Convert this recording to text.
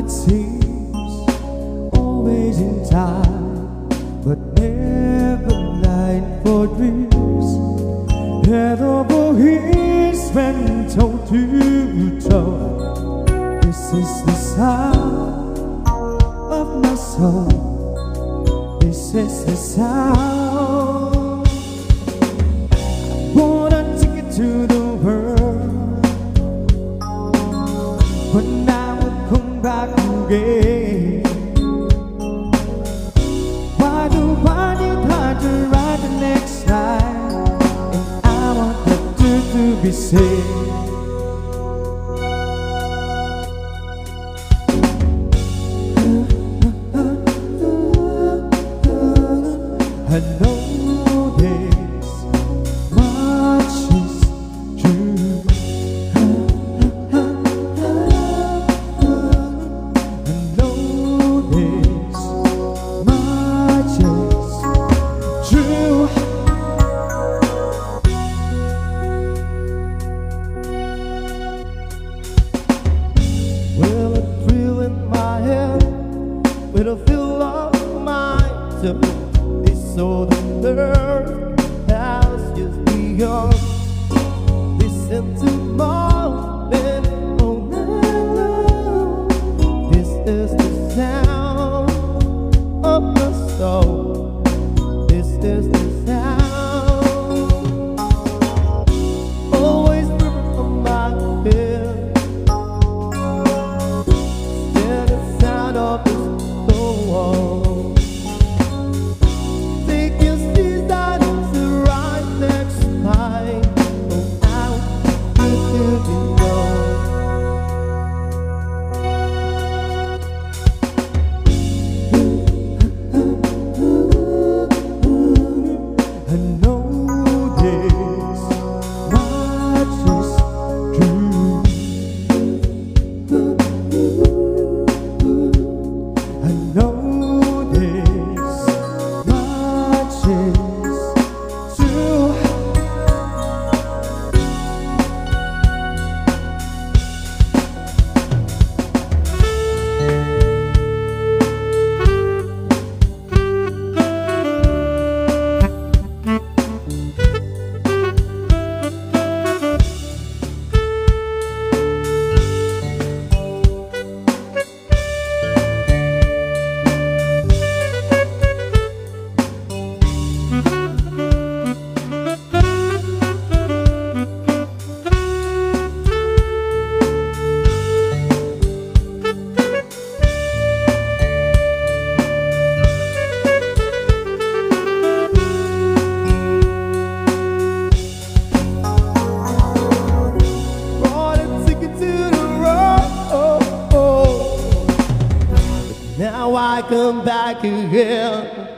it seems, always in time, but never night for dreams. Head over heels when toe to toe. This is the sound of my soul. This is the sound. I wanna take it to the world, but now I come back again. Why do I need hard to write the next line? And I want that to be said. I know there's much is true. I know there's much is true. Well, a thrill in my head with a feel of my toe. So the earth has just begun. Listen to morning, oh no. This is the sound of the soul. This is the sound. Always from my head. Still the sound of the soul. Now I come back again.